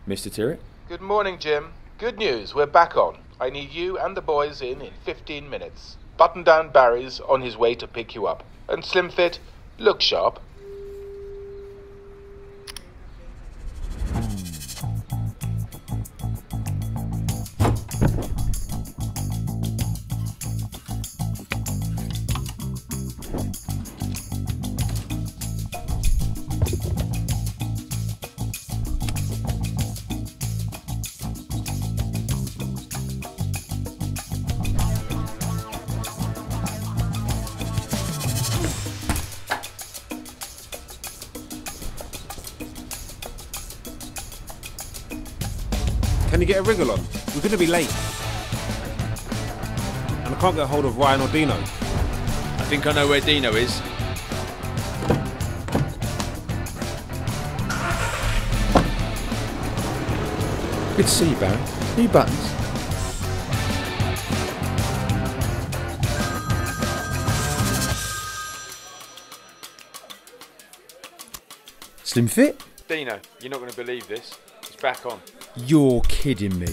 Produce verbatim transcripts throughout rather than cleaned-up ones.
Mister Tyrwhitt? Good morning, Jim. Good news, we're back on. I need you and the boys in in fifteen minutes. Button down Barry's on his way to pick you up. And Slim Fit, look sharp. Can you get a wriggle on? We're going to be late. And I can't get a hold of Ryan or Dino. I think I know where Dino is. Good to see you, Barry. New buttons. Slim Fit? Dino, you're not going to believe this. It's back on. You're kidding me.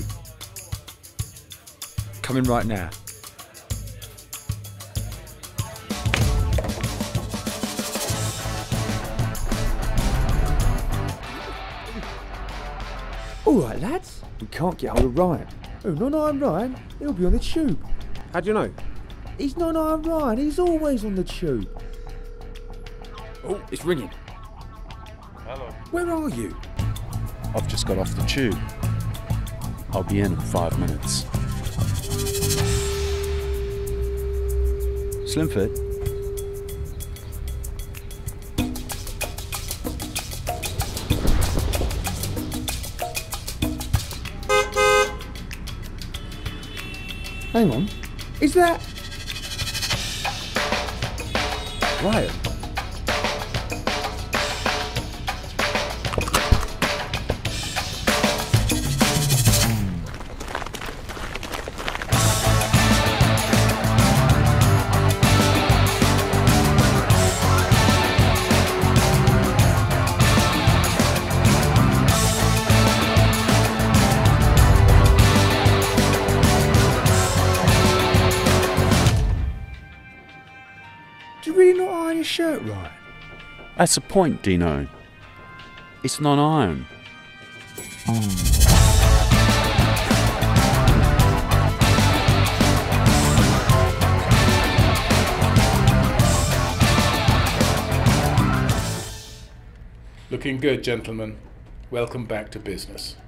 Coming right now. Alright lads, we can't get hold of Ryan. Oh, no, no, I'm Ryan. He'll be on the tube. How do you know? He's not on Ryan, he's always on the tube. Oh, it's ringing. Hello. Where are you? I've just got off the tube. I'll be in in five minutes. Slim Fit? Hang on. Is that Ryan? Do you really not iron your shirt right? That's the point, Dino. It's non-iron. Looking good, gentlemen. Welcome back to business.